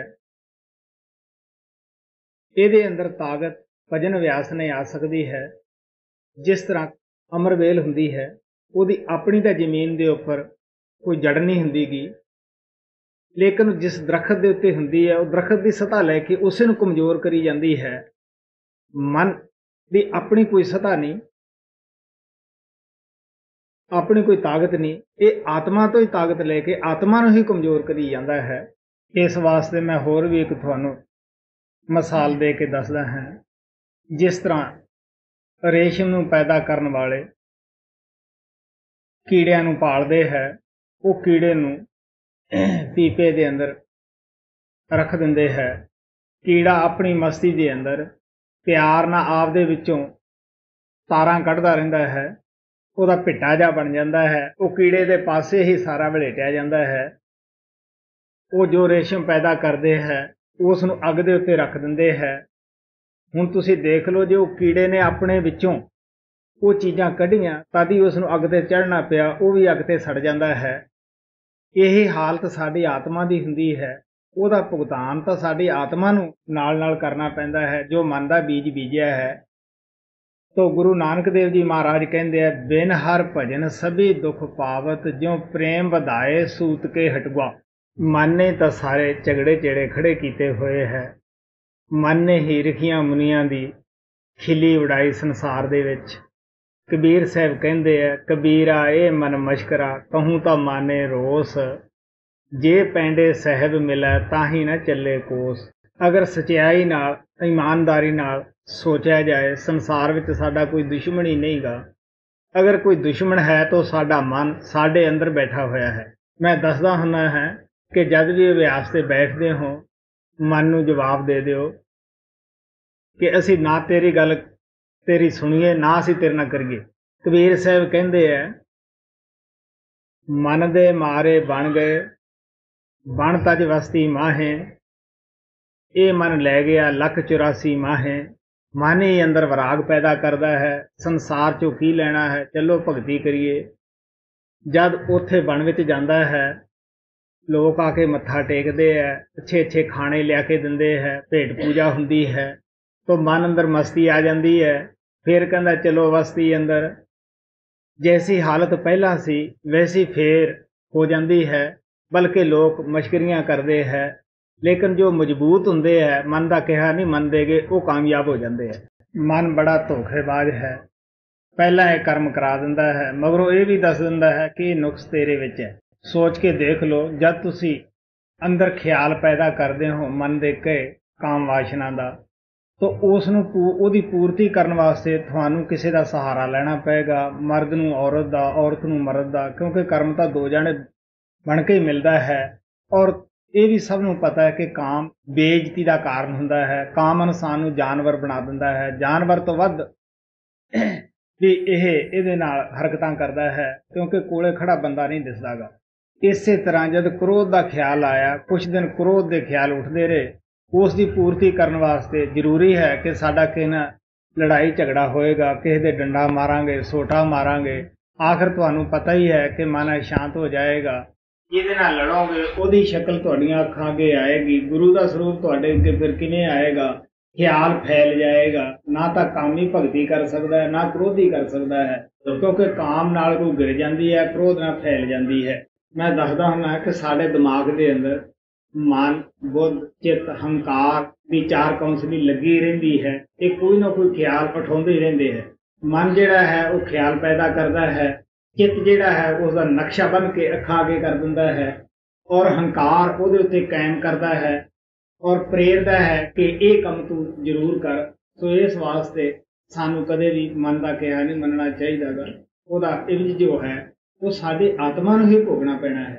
ਇਹਦੇ ਅੰਦਰ ਤਾਕਤ ਭਜਨ ਅਭਿਆਸ ਨਹੀਂ ਆ ਸਕਦੀ ਹੈ। ਜਿਸ ਤਰ੍ਹਾਂ ਅਮਰਵੇਲ ਹੁੰਦੀ ਹੈ, ਉਹਦੀ ਆਪਣੀ ਤਾਂ ਜ਼ਮੀਨ ਦੇ ਉੱਪਰ ਕੋਈ ਜੜ ਨਹੀਂ ਹੁੰਦੀ ਗੀ, ਲੇਕਿਨ ਜਿਸ ਦਰਖਤ ਦੇ ਉੱਤੇ ਹੁੰਦੀ ਹੈ, ਉਹ ਦਰਖਤ ਦੀ ਸਤ੍ਹਾ ਲੈ ਕੇ ਉਸੇ ਨੂੰ ਕਮਜ਼ੋਰ ਕਰੀ ਜਾਂਦੀ ਹੈ। ਮਨ ਦੀ ਆਪਣੀ ਕੋਈ ਸਤ੍ਹਾ ਨਹੀਂ, ਆਪਣੀ ਕੋਈ ਤਾਕਤ ਨਹੀਂ। ਇਹ ਆਤਮਾ ਤੋਂ ਹੀ ਤਾਕਤ ਲੈ ਕੇ ਆਤਮਾ ਨੂੰ ਹੀ ਕਮਜ਼ੋਰ ਕਰੀ ਜਾਂਦਾ ਹੈ। ਇਸ ਵਾਸਤੇ ਮੈਂ ਹੋਰ ਵੀ ਇੱਕ ਤੁਹਾਨੂੰ ਮਿਸਾਲ ਦੇ ਕੇ ਦੱਸਦਾ ਹਾਂ। ਜਿਸ ਤਰ੍ਹਾਂ ਰੇਸ਼ਮ ਨੂੰ ਪੈਦਾ ਕਰਨ ਵਾਲੇ ਕੀੜਿਆਂ ਨੂੰ ਪਾਲਦੇ ਹੈ। ਉਹ ਕੀੜੇ ਨੂੰ ਪੀਪੇ ਦੇ ਅੰਦਰ ਰੱਖ ਦਿੰਦੇ ਹੈ। ਕੀੜਾ ਆਪਣੀ ਮਸਤੀ ਦੇ ਅੰਦਰ ਪਿਆਰ ਨਾਲ ਆਪਦੇ ਵਿੱਚੋਂ ਤਾਰਾਂ ਕੱਢਦਾ ਰਹਿੰਦਾ ਹੈ। ਉਹਦਾ ਭਿੱਟਾ ਜਿਹਾ ਬਣ ਜਾਂਦਾ ਹੈ। ਉਹ ਕੀੜੇ ਦੇ ਪਾਸੇ ਹੀ ਸਾਰਾ ਵਲੇਟਿਆ ਜਾਂਦਾ ਹੈ। ਉਹ ਜੋ ਰੇਸ਼ਮ ਪੈਦਾ ਕਰਦੇ ਹੈ ਉਸ ਨੂੰ ਅੱਗ ਦੇ ਉੱਤੇ ਰੱਖ ਦਿੰਦੇ ਹੈ। ਹੁਣ ਤੁਸੀਂ ਦੇਖ ਲਓ, ਜੇ ਉਹ ਕੀੜੇ ਨੇ ਆਪਣੇ ਵਿੱਚੋਂ ਉਹ ਚੀਜ਼ਾਂ ਕੱਢੀਆਂ ਤਦ ਹੀ ਉਸ ਨੂੰ ਅੱਗ ਤੇ ਚੜ੍ਹਨਾ ਪਿਆ, ਉਹ ਵੀ ਅੱਗ ਤੇ ਸੜ ਜਾਂਦਾ ਹੈ। ਇਹ ਹਾਲਤ ਸਾਡੀ ਆਤਮਾ ਦੀ ਹੁੰਦੀ ਹੈ। ਉਹਦਾ ਭੁਗਤਾਨ ਤਾਂ ਸਾਡੀ ਆਤਮਾ ਨੂੰ ਨਾਲ ਨਾਲ ਕਰਨਾ ਪੈਂਦਾ ਹੈ, ਜੋ ਮਨ ਦਾ ਬੀਜ ਬੀਜਿਆ ਹੈ। ਤੋ ਗੁਰੂ ਨਾਨਕ ਦੇਵ ਜੀ ਮਹਾਰਾਜ ਕਹਿੰਦੇ ਆ, ਬਿਨ ਹਰ ਭਜਨ ਸਭੀ ਦੁੱਖ ਪਾਵਤ, ਜਿਉ ਪ੍ਰੇਮ ਵਧਾਏ ਸੂਤ ਕੇ ਹਟਵਾ। ਮਨ ਨੇ ਤਾਂ ਸਾਰੇ ਝਗੜੇ ਚੇੜੇ ਖੜੇ ਕੀਤੇ ਹੋਏ ਹੈ। ਮਨ ਨੇ ਹੀ ਰਿਖੀਆਂ ਮੁਨੀਆਂ ਦੀ ਖਿੱਲੀ ਉਡਾਈ ਸੰਸਾਰ ਦੇ ਵਿੱਚ। ਕਬੀਰ ਸਾਹਿਬ ਕਹਿੰਦੇ ਆ, ਕਬੀਰਾ ਇਹ ਮਨ ਮਸ਼ਕਰਾ, ਕਹੂੰ ਤਾਂ ਮਾਨੇ ਰੋਸ, ਜੇ ਪੈਂਡੇ ਸਾਹਿਬ ਮਿਲੈ ਤਾਂ ਹੀ ਨਾ ਚੱਲੇ ਕੋਸ। ਅਗਰ ਸਚਾਈ ਨਾਲ ਇਮਾਨਦਾਰੀ ਨਾਲ ਸੋਚਿਆ ਜਾਏ, ਸੰਸਾਰ ਵਿੱਚ ਸਾਡਾ ਕੋਈ ਦੁਸ਼ਮਣ ਹੀ ਨਹੀਂਗਾ। ਅਗਰ ਕੋਈ ਦੁਸ਼ਮਣ ਹੈ ਤਾਂ ਸਾਡਾ ਮਨ ਸਾਡੇ ਅੰਦਰ ਬੈਠਾ ਹੋਇਆ ਹੈ। ਮੈਂ ਦੱਸਦਾ ਹੁੰਦਾ ਹਾਂ ਕਿ ਜਦ ਵੀ ਅਭਿਆਸ ਤੇ ਬੈਠਦੇ ਹੋ, ਮਨ ਨੂੰ ਜਵਾਬ ਦੇ ਦਿਓ ਕਿ ਅਸੀਂ ਨਾ ਤੇਰੀ ਗੱਲ ਤੇਰੀ ਸੁਣੀਏ, ਨਾ ਅਸੀਂ ਤੇਰੇ ਨਾਲ ਕਰੀਏ। ਕਬੀਰ ਸਾਹਿਬ ਕਹਿੰਦੇ ਆ, ਮਨ ਦੇ ਮਾਰੇ ਬਣ ਗਏ ਬਣ ਤਜ ਵਸਤੀ ਮਾਹੇ, ਇਹ ਮਨ ਲੈ ਗਿਆ 1,84 ਮਾਹੇ। ਮਨ ਹੀ ਅੰਦਰ ਵਿਰਾਗ ਪੈਦਾ ਕਰਦਾ ਹੈ, ਸੰਸਾਰ ਚੋਂ ਕੀ ਲੈਣਾ ਹੈ, ਚਲੋ ਭਗਤੀ ਕਰੀਏ। ਜਦ ਉੱਥੇ ਬਣ ਵਿੱਚ ਜਾਂਦਾ ਹੈ, ਲੋਕ ਆ ਕੇ ਮੱਥਾ ਟੇਕਦੇ ਹੈ, ਅੱਛੇ ਅੱਛੇ ਖਾਣੇ ਲਿਆ ਕੇ ਦਿੰਦੇ ਹੈ, ਭੇਟ ਪੂਜਾ ਹੁੰਦੀ ਹੈ, ਤਾਂ ਮਨ ਅੰਦਰ ਮਸਤੀ ਆ ਜਾਂਦੀ ਹੈ। ਫਿਰ ਕਹਿੰਦਾ ਚਲੋ ਵਸਤੀ ਅੰਦਰ ਜੈਸੀ ਹਾਲਤ ਪਹਿਲਾਂ ਸੀ ਵੈਸੀ ਫੇਰ ਹੋ ਜਾਂਦੀ ਹੈ। ਬਲਕਿ ਲੋਕ ਮਸ਼ਕਰੀਆਂ ਕਰਦੇ ਹੈ, ਲੇਕਿਨ ਜੋ ਮਜ਼ਬੂਤ ਹੁੰਦੇ ਹੈ, ਮਨ ਦਾ ਕਿਹਾ ਨਹੀਂ ਮੰਨਦੇਗੇ, ਉਹ ਕਾਮਯਾਬ ਹੋ ਜਾਂਦੇ ਹੈ। ਮਨ ਬੜਾ ਧੋਖੇਬਾਜ਼ ਹੈ। ਪਹਿਲਾਂ ਇਹ ਕਰਮ ਕਰਾ ਦਿੰਦਾ ਹੈ, ਮਗਰੋਂ ਇਹ ਵੀ ਦੱਸ ਦਿੰਦਾ ਹੈ ਕਿ ਇਹ ਨੁਕਸ ਤੇਰੇ ਵਿੱਚ ਹੈ। ਸੋਚ ਕੇ ਦੇਖ ਲਓ, ਜਦ ਤੁਸੀਂ ਅੰਦਰ ਖਿਆਲ ਪੈਦਾ ਕਰਦੇ ਹੋ ਮਨ ਦੇ ਕਹੇ ਕਾਮ ਵਾਸ਼ਨਾ ਦਾ, ਤਾਂ ਉਸ ਨੂੰ ਉਹਦੀ ਪੂਰਤੀ ਕਰਨ ਵਾਸਤੇ ਤੁਹਾਨੂੰ ਕਿਸੇ ਦਾ ਸਹਾਰਾ ਲੈਣਾ ਪਏਗਾ, ਮਰਦ ਨੂੰ ਔਰਤ ਦਾ, ਔਰਤ ਨੂੰ ਮਰਦ ਦਾ, ਕਿਉਂਕਿ ਕਰਮ ਤਾਂ ਦੋ ਜਣੇ ਬਣ ਕੇ ਹੀ ਮਿਲਦਾ ਹੈ। ਔਰ ਇਹ ਵੀ ਸਭ ਨੂੰ ਪਤਾ ਹੈ ਕਿ ਕਾਮ ਬੇਇੱਜ਼ਤੀ ਦਾ ਕਾਰਨ ਹੁੰਦਾ ਹੈ। ਕਾਮ ਇਨਸਾਨ ਨੂੰ ਜਾਨਵਰ ਬਣਾ ਦਿੰਦਾ ਹੈ। ਜਾਨਵਰ ਤੋਂ ਵੱਧ ਵੀ ਇਹਦੇ ਨਾਲ ਹਰਕਤਾਂ ਕਰਦਾ ਹੈ, ਕਿਉਂਕਿ ਕੋਲੇ ਖੜਾ ਬੰਦਾ ਨਹੀਂ ਦਿਸਦਾਗਾ। ਇਸੇ ਤਰ੍ਹਾਂ ਜਦ ਕ੍ਰੋਧ ਦਾ ਖਿਆਲ ਆਇਆ, ਕੁਛ ਦਿਨ ਕ੍ਰੋਧ ਦੇ ਖਿਆਲ ਉੱਠਦੇ ਰਹੇ। ਉਸ ਦੀ ਪੂਰਤੀ ਕਰਨ ਵਾਸਤੇ ਜ਼ਰੂਰੀ ਹੈ ਕਿ ਸਾਡਾ ਕਿਸੇ ਨਾਲ ਲੜਾਈ ਝਗੜਾ ਹੋਏਗਾ, ਕਿਸੇ ਦੇ ਡੰਡਾ ਮਾਰਾਂਗੇ, ਸੋਟਾ ਮਾਰਾਂਗੇ, ਆਖਰ ਤੁਹਾਨੂੰ ਪਤਾ ਹੀ ਹੈ ਕਿ ਮਨ ਸ਼ਾਂਤ ਹੋ ਜਾਏਗਾ। ਜਿਹਦੇ ਨਾਲ ਲੜੋਗੇ ਉਹਦੀ ਸ਼ਕਲ ਤੁਹਾਡੀਆਂ ਅੱਖਾਂ ਅੱਗੇ ਆਏਗੀ, ਗੁਰੂ ਦਾ ਸਰੂਪ ਤੁਹਾਡੇ ਅੱਗੇ ਫਿਰ ਕਿਵੇਂ ਆਏਗਾ? ਖਿਆਲ ਫੈਲ ਜਾਏਗਾ। ਨਾ ਤਾਂ ਕਾਮੀ ਭਗਤੀ ਕਰ ਸਕਦਾ ਹੈ, ਨਾ ਕ੍ਰੋਧੀ ਕਰ ਸਕਦਾ ਹੈ, ਕਿਉਂਕਿ ਕਾਮ ਨਾਲ ਕੋਈ ਗਿਰ ਜਾਂਦੀ ਹੈ, ਕ੍ਰੋਧ ਨਾਲ ਫੈਲ ਜਾਂਦੀ ਹੈ। ਮੈਂ ਦੱਸਦਾ ਹੁੰਦਾ ਕਿ ਸਾਡੇ ਦਿਮਾਗ ਦੇ ਅੰਦਰ ਮਨ, ਬੁੱਧ, ਚਿੱਤ, ਹੰਕਾਰ ਦੀ ਚਾਰ ਕੌਂਸਲੀ ਲੱਗੀ ਰਹਿੰਦੀ ਹੈ। ਇਹ ਕੋਈ ਨਾ ਕੋਈ ਖਿਆਲ ਉਠਾਉਂਦੇ ਹੀ ਰਹਿੰਦੇ ਹੈ। ਮਨ ਜਿਹੜਾ ਹੈ ਉਹ ਖਿਆਲ ਪੈਦਾ ਕਰਦਾ ਹੈ, ਚਿੱਤ ਜਿਹੜਾ ਹੈ ਉਸ ਦਾ ਨਕਸ਼ਾ ਬਣ ਕੇ ਅੱਖਾਂ ਅੱਗੇ ਕਰ ਦਿੰਦਾ ਹੈ, ਔਰ ਹੰਕਾਰ ਉਹਦੇ ਉੱਤੇ ਕਾਇਮ ਕਰਦਾ ਹੈ ਔਰ ਪ੍ਰੇਰਦਾ ਹੈ ਕਿ ਇਹ ਕੰਮ ਤੂੰ ਜ਼ਰੂਰ ਕਰ। ਸੋ ਇਸ ਵਾਸਤੇ ਸਾਨੂੰ ਕਦੇ ਵੀ ਮਨ ਦਾ ਕਿਹਾ ਨਹੀਂ ਮੰਨਣਾ ਚਾਹੀਦਾ ਗਾ। ਉਹਦਾ ਇਵਜ਼ ਜੋ ਹੈ वो साड़ी आत्मा ਨੂੰ ही भोगना पैना है।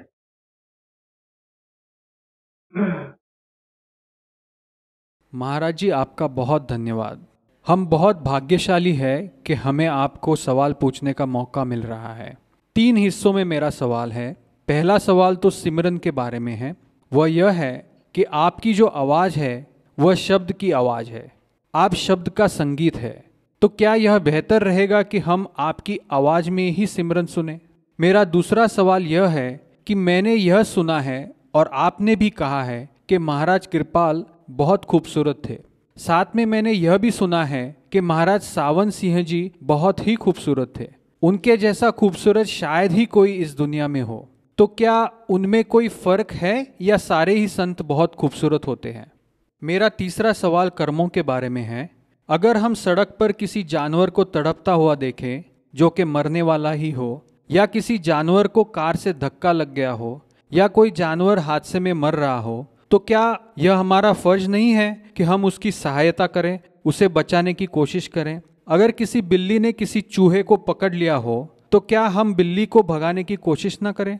महाराज जी, आपका बहुत धन्यवाद। हम बहुत भाग्यशाली है कि हमें आपको सवाल पूछने का मौका मिल रहा है। 3 हिस्सों में मेरा सवाल है। पहला सवाल तो सिमरन के बारे में है। वह यह है कि आपकी जो आवाज़ है वह शब्द की आवाज़ है, आप शब्द का संगीत है, तो क्या यह बेहतर रहेगा कि हम आपकी आवाज़ में ही सिमरन सुने? मेरा दूसरा सवाल यह है कि मैंने यह सुना है और आपने भी कहा है कि महाराज कृपाल बहुत खूबसूरत थे। साथ में मैंने यह भी सुना है कि महाराज सावन सिंह जी बहुत ही खूबसूरत थे। उनके जैसा खूबसूरत शायद ही कोई इस दुनिया में हो। तो क्या उनमें कोई फ़र्क है या सारे ही संत बहुत खूबसूरत होते हैं? मेरा तीसरा सवाल कर्मों के बारे में है। अगर हम सड़क पर किसी जानवर को तड़पता हुआ देखें जो कि मरने वाला ही हो, या किसी जानवर को कार से धक्का लग गया हो, या कोई जानवर हादसे में मर रहा हो, तो क्या यह हमारा फर्ज नहीं है कि हम उसकी सहायता करें, उसे बचाने की कोशिश करें? अगर किसी बिल्ली ने किसी चूहे को पकड़ लिया हो तो क्या हम बिल्ली को भगाने की कोशिश ना करें?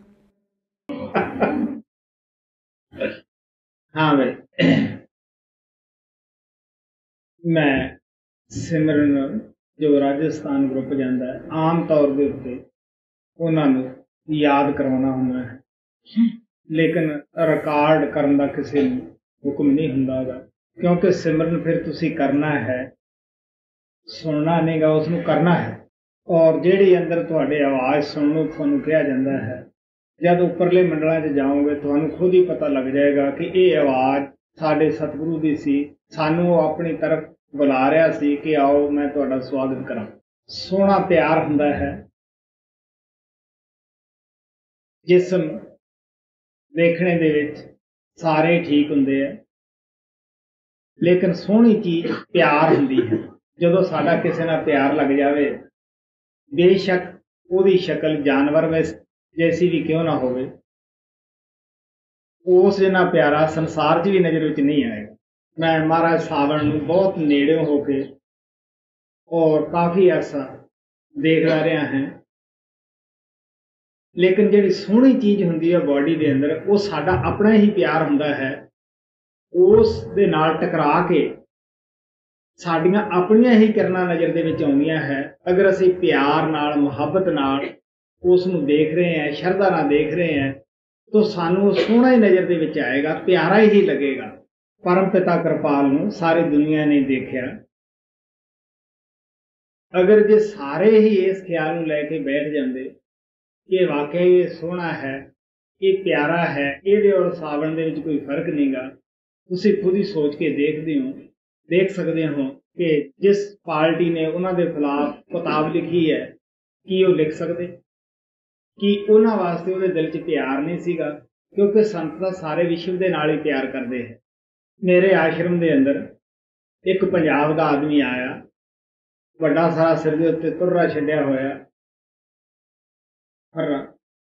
हाँ भाई, मैं सिमरन जो राजस्थान ग्रुप जाता है आम तौर के उत्ते उन्होंने याद करवाना होना है, लेकिन रिकॉर्ड करने का किसी हुक्म नहीं होंदा, क्योंकि सिमरन फिर तुसी करना है, सुनना नहीं गा, उसनू करना है। और ਜਿਹੜੀ अंदर ਤੁਹਾਡੇ आवाज़ सुनने ਨੂੰ ਤੁਹਾਨੂੰ ਕਿਹਾ ਜਾਂਦਾ है, जब उपरले मंडलों च जाओगे ਤੁਹਾਨੂੰ खुद ही पता लग जाएगा कि ये आवाज़ साडे सतगुरु दी सी, सानू अपनी तरफ बुला रहा सी कि आओ मैं ਤੁਹਾਡਾ स्वागत करा। सोहना प्यार हुंदा है, जिसम देखने दे विच सारे ठीक हुंदे है, लेकिन सोहनी चीज प्यार हुंदी है। जदों साडा किसी नाल प्यार लग जाए, बेशक ਉਹਦੀ शक्ल जानवर जैसी भी क्यों ना होवे, उस जिन्ना प्यारा संसार च भी नज़र विच नहीं आएगा। मैं महाराज सावण नूं बहुत नेड़े होके और काफ़ी ऐसा देखदा रहा है, लेकिन जिहड़ी सोहनी चीज़ हुंदी है बॉडी दे अंदर, वो साडा अपना ही प्यार हुंदा है। उस दे नाल टकरा के साड़ियाँ अपनियां ही किरणां नज़र दे विच आउंदियां है। अगर असीं प्यार नाल मुहब्बत नाल उसनूं देख रहे हैं, शरधा नाल देख रहे हैं, तो सानूं सोहना ही नज़र दे विच आएगा, प्यारा ही लगेगा। परम पिता कृपाल नूं सारी दुनिया ने देखिया। अगर जे सारे ही इस ख्याल नूं लैके बैठ जांदे कि वाकई ये सोहना है, ये प्यारा है, इहदे और सावण दे विच कोई फर्क नहींगा, तुसीं खुद ही सोच के देख सकते हो कि जिस पार्टी ने उन्होंने दे खिलाफ किताब लिखी है, कि वो लिख सकते कि उन्होंने वास्ते उहदे दिल च प्यार नहीं सीगा, क्योंकि संत तां सारे विश्व दे नाल ही प्यार करते हैं। मेरे आश्रम दे अंदर एक पंजाब दा आदमी आया, वड्डा सारा सिर दे उत्ते तुर्रा छड्डिया होया, हर्रा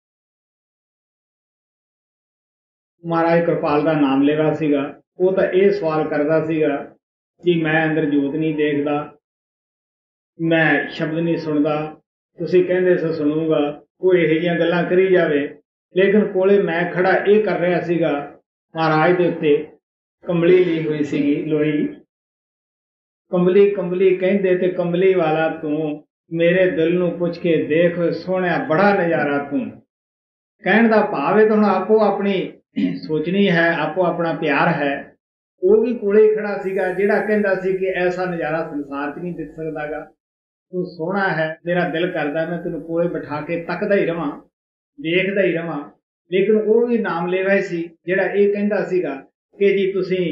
महाराज कृपाल दा नाम लेवा सीगा। वो तो यह सवाल करता सीगा कि मैं अंदर जोत नहीं देखता, मैं शब्द नहीं सुनता, तुसीं कहंदे सो सुनूंगा, कोई इहो जिहियां गल्लां करी जावे, लेकिन कोले मैं खड़ा ये कर रहा सीगा। महाराज दे उत्ते कंबली ली हुई सीगी, लोई कंबली कंबली कहंदे ते कंबली वाला तू मेरे दिल नूं पुछ के देख, सोहणिया बड़ा नज़ारा तू। कहण दा भाव है, तुहां आपो अपनी सोचनी है, आपो अपना प्यार है। वो भी कोले खड़ा सीगा जिहड़ा कहंदा सी कि ऐसा नज़ारा संसार च नहीं दिख सकदा गा, तू सोहना है, मेरा दिल करदा मैं तैनूं कोले बिठा के तकदा ही रवां, देखदा ही रवां। लेकिन वो भी नाम लेवा सी जिहड़ा ये कहंदा सीगा कि जी तुसीं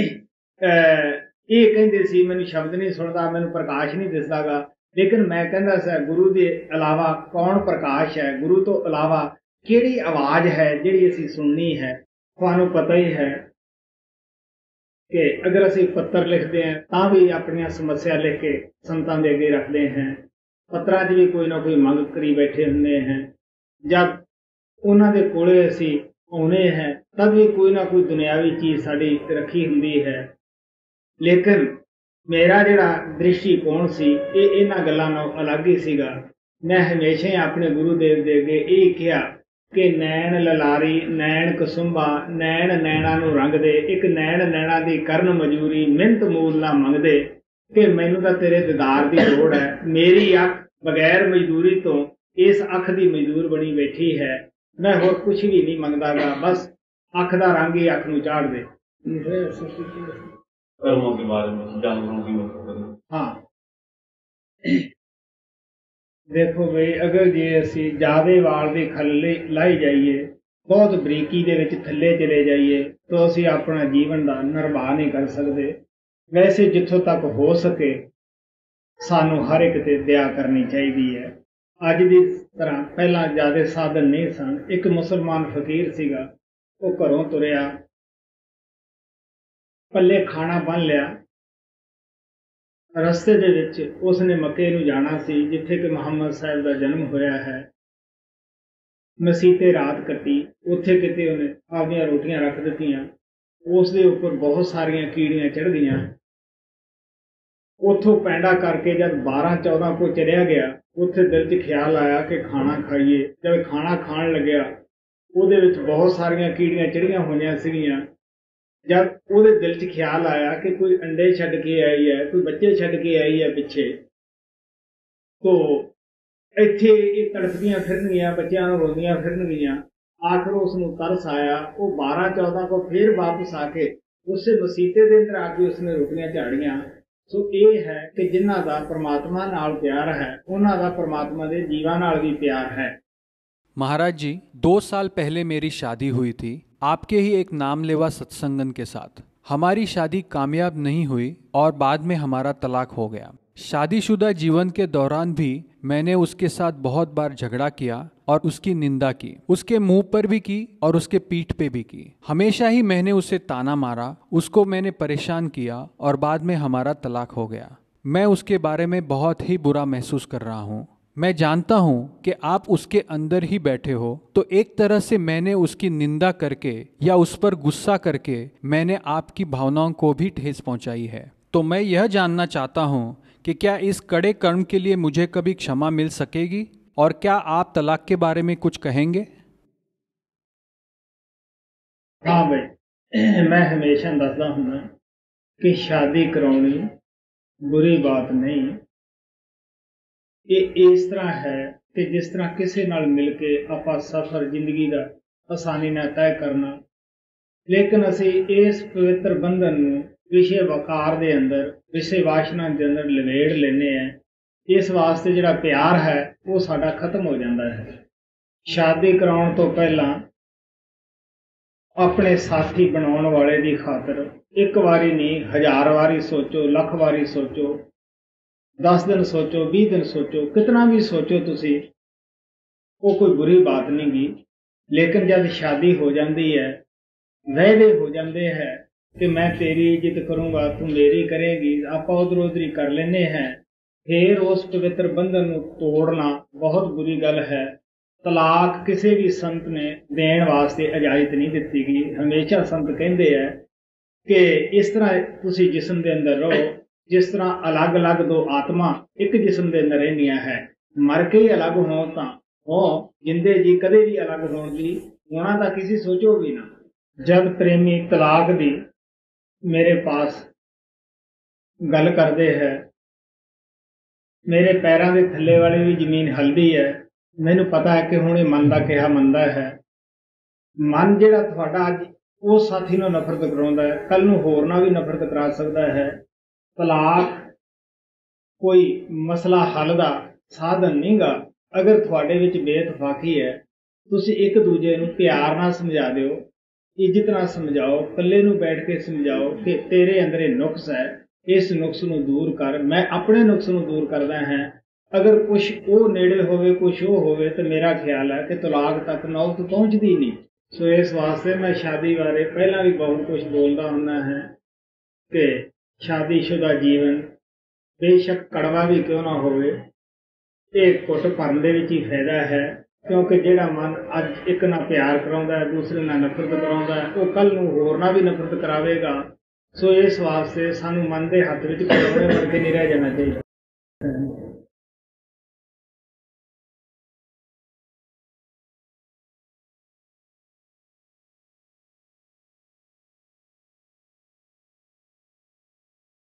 ये कहंदे सी मैनूं शब्द नहीं सुनदा, मैनूं प्रकाश नहीं दिसदा गा, लेकिन मैं कहंदा सी गुरु दे अलावा कौन प्रकाश है, गुरु तो अलावा किहड़ी आवाज़ है जिहड़ी असीं सुननी है। तुहानूं पता ही है कि अगर असीं पत्र लिखते हैं तां भी अपनी समस्या लिख के संतां दे अगे रखते हैं, पत्रां 'च भी कोई ना कोई मंग करी बैठे हुंदे हैं। जब उन्हां दे कोले असीं आउणे हैं तब भी कोई ना कोई दुनियावी चीज़ साडी रखी हुंदी है। लेकिन मेरा जिहड़ा दृष्टिकोण सी ये इन्हां गल्लां नालों अलग ही सीगा। मैं हमेशा ही अपने गुरुदेव दे अगे यही कहा कि नैण ललारी नैण कसुंबा, नैण नैणा नूं रंग दे, एक नैण नैणा दी करन मजूरी, मिहनत मूल ना मंगदे, कि मैनूं तां तेरे दीदार दी लोड़ है। मेरी अख बगैर मजदूरी तो इस अख दी मजदूर बनी बैठी है, मैं होर कुछ भी नहीं मंगदा गा, बस अख दा रंग ही अख नूं चाढ़ दे। कर्मों के बारे में, जानवरों की हाँ देखो भाई, अगर जे असीं ज़्यादा वाल दे थल्ले लाई जाइए, बहुत बरीकी दे विच थल्ले चले जाइए, तो असीं अपना जीवन का निर्वाह नहीं कर सकते। वैसे जिथों तक हो सके सानू हर एक ते दया करनी चाहिए है। अज की तरह पहला ज़्यादा साधन नहीं सन। एक मुसलमान फकीर सीगा, वो घरों तुरिया, पल्ले खाना बन लिया, रस्ते दे विच उसने मक्के नूं जाना सी जिथे कि मुहम्मद साहब का जन्म होया है। मसीते रात कट्टी, उत्थे किते उन्हें आपदियां रोटियां रख दित्तियां, उस दे उपर बहुत सारियां कीड़ियां चढ़ गईयां। ਉੱਥੋਂ ਪੈਂਡਾ ਕਰਕੇ ਜਦ 12-14 ਕੋ ਚਲਿਆ ਗਿਆ, ਉੱਥੇ ਦਿਲ 'ਚ ਖਿਆਲ ਆਇਆ ਕਿ ਖਾਣਾ ਖਾਈਏ। ਜਦ ਖਾਣਾ ਖਾਣ ਲੱਗਿਆ, ਉਹਦੇ ਵਿੱਚ ਬਹੁਤ ਸਾਰੀਆਂ ਕੀੜੀਆਂ ਚੜੀਆਂ ਹੋਈਆਂ ਸੀਗੀਆਂ। ਜਦ ਉਹਦੇ ਦਿਲ 'ਚ ਖਿਆਲ ਆਇਆ ਕਿ ਕੋਈ ਅੰਡੇ ਛੱਡ ਕੇ ਆਈ ਹੈ, ਕੋਈ ਬੱਚੇ ਛੱਡ ਕੇ ਆਈ ਹੈ ਪਿੱਛੇ, ਤੋ ਇੱਥੇ ਇਹ ਤੜਫਦੀਆਂ ਫਿਰਨਗੀਆਂ, ਬੱਚਿਆਂ ਨੂੰ ਰੋਂਦੀਆਂ ਫਿਰਨਗੀਆਂ। ਆਖਰ ਉਸ ਨੂੰ ਤਰਸ ਆਇਆ, ਉਹ 12-14 ਕੋ ਫਿਰ ਵਾਪਸ ਆ ਕੇ ਉਸੇ ਮਸੀਤੇ ਦੇ ਅੰਦਰ ਆ ਕੇ ਉਸਨੇ ਰੋਟੀਆਂ ਝਾੜੀਆਂ। ਸੋ ਇਹ ਹੈ ਕਿ ਜਿਨ੍ਹਾਂ ਦਾ परमात्मा नाल प्यार है, उन्हां दा परमात्मा दे जीवां नाल भी प्यार है। महाराज जी, 2 साल पहले मेरी शादी हुई थी आपके ही एक नामलेवा सत्संगन के साथ। हमारी शादी कामयाब नहीं हुई और बाद में हमारा तलाक हो गया। शादीशुदा जीवन के दौरान भी मैंने उसके साथ बहुत बार झगड़ा किया और उसकी निंदा की, उसके मुंह पर भी की और उसके पीठ पे भी की। हमेशा ही मैंने उसे ताना मारा, उसको मैंने परेशान किया और बाद में हमारा तलाक हो गया। मैं उसके बारे में बहुत ही बुरा महसूस कर रहा हूँ। मैं जानता हूँ कि आप उसके अंदर ही बैठे हो, तो एक तरह से मैंने उसकी निंदा करके या उस पर गुस्सा करके मैंने आपकी भावनाओं को भी ठेस पहुँचाई है। तो मैं यह जानना चाहता हूँ कि क्या इस कड़े कर्म के लिए मुझे कभी क्षमा मिल सकेगी, और क्या आप तलाक के बारे में कुछ कहेंगे? हाँ भाई, मैं हमेशा दसदा हूँ कि शादी कराउणी बुरी बात नहीं। ये इस तरह है कि जिस तरह किसी नाल मिल के आपां सफर जिंदगी का आसानी नाल तय करना, लेकिन असी इस पवित्र बंधन नूं विषय वकार दे अंदर, विषय वासना दे अंदर लवेड़ लेने हैं। इस वास्ते जिहड़ा प्यार है वो साडा खत्म हो जाता है। शादी कराउण तो पहला अपने साथी बनाउण वाले दी खातर एक वारी नहीं, 1000 वारी सोचो, लख वारी सोचो, 10 दिन सोचो, 20 दिन सोचो, कितना भी सोचो तुसी, वो कोई बुरी बात नहीं गी। लेकिन जब शादी हो जाती है, वायदे हो जाते हैं कि मैं तेरी इज्जत करूँगा, तू मेरी करेगी, आप उधर उधर ही कर लेने हैं, फिर उस पवित्र बंधन को तोड़ना बहुत बुरी गल है। तलाक किसी भी संत ने देने वास्ते इजाजत नहीं दी गई। हमेशा संत कहते हैं कि इस तरह तुसी जिस्म के अंदर रहो जिस तरह अलग अलग दो आत्मा एक जिस्म के अंदर रहनिया है। मर के ही अलग हो तो हो, जिंदे जी कदे भी अलग होने की होना तो किसी सोचो भी ना। जब प्रेमी तलाक दी मेरे पास गल करते हैं, मेरे पैरों के थले वाली भी जमीन हलदी है। मैनू पता है कि हुणे मन का कहा मनता है। मन जिहड़ा तुहाडा अज उस साथी नूं नफरत कराउंदा है, कल नूं होर नाल भी नफरत करा सकता है। तलाक कोई मसला हल दा साधन नहीं गा। अगर तुहाडे विच बेइतफाकी है, तुसीं एक दूजे नूं प्यार नाल समझा दिओ, इज्जत नाल समझाओ, कल्ले नूं बैठ के समझाओ कि तेरे अंदर ये नुक्स है, इस नुक्स नूं दूर कर, मैं अपने नुक्स नूं दूर करदा हां। अगर कुछ वो नेड़े होवे, कुछ वो होवे, तो मेरा ख्याल है कि तलाक तक नौबत पहुँचती नहीं। सो इस वास्ते मैं शादी बारे पहला भी बहुत कुछ बोलता हुंदा है कि शादीशुदा जीवन बेशक कड़वा भी क्यों ना होवे, एक घुट भरन दे विच ही फायदा है। क्योंकि जिहड़ा मन अज एक ना प्यार कराउंदा है, दूसरे नाल नफरत कराउंदा है, वो कल नूं होर नाल भी नफरत करावेगा। सो इस वास्ते सानूं मन दे हत्थ विच खड़ोणे बन के नहीं रह जाना चाहिए।